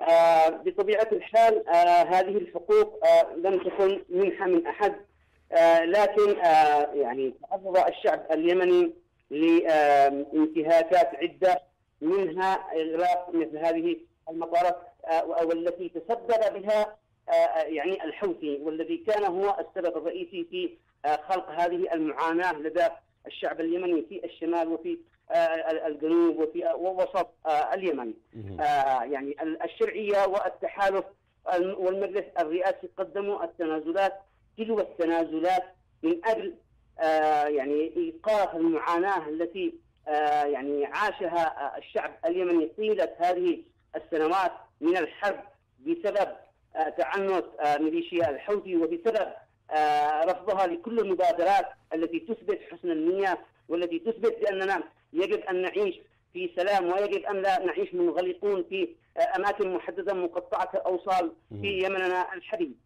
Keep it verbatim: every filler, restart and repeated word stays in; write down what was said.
آه، بطبيعة الحال آه، هذه الحقوق آه، لم تكن منحة من أحد، آه، لكن آه، يعني تعرض الشعب اليمني لانتهاكات عدة، منها إغلاق مثل هذه المطارات آه، والتي تسبب بها آه، يعني الحوثي، والذي كان هو السبب الرئيسي في آه، خلق هذه المعاناة لدى الشعب اليمني في الشمال وفي آه، الجنوب وفي وسط آه، اليمن. آه، يعني الشرعية والتحالف والمجلس الرئاسي قدموا التنازلات تلو التنازلات من أجل آه، يعني إيقاف المعاناة التي آه، يعني عاشها الشعب اليمني طيلة هذه السنوات من الحرب بسبب آه، تعنت آه، ميليشيا الحوثي، وبسبب آه، رفضها لكل المبادرات التي تثبت حسن النية والتي تثبت بأننا يجب أن نعيش في سلام، ويجب أن لا نعيش منغلقون في أماكن محددة مقطعة الأوصال في يمننا الحبيب.